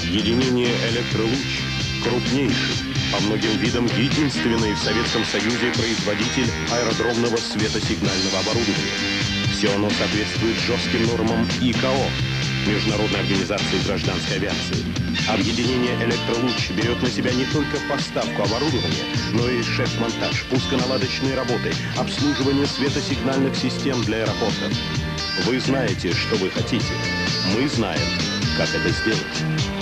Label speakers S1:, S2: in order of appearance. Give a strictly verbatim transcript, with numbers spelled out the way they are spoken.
S1: Объединение «Электролуч» крупнейший, по многим видам единственный в Советском Союзе производитель аэродромного светосигнального оборудования. Все оно соответствует жестким нормам И К О, Международной организации гражданской авиации. Объединение «Электролуч» берет на себя не только поставку оборудования, но и шеф-монтаж, пусконаладочные работы, обслуживание светосигнальных систем для аэропортов. Вы знаете, что вы хотите. Мы знаем, как это сделать.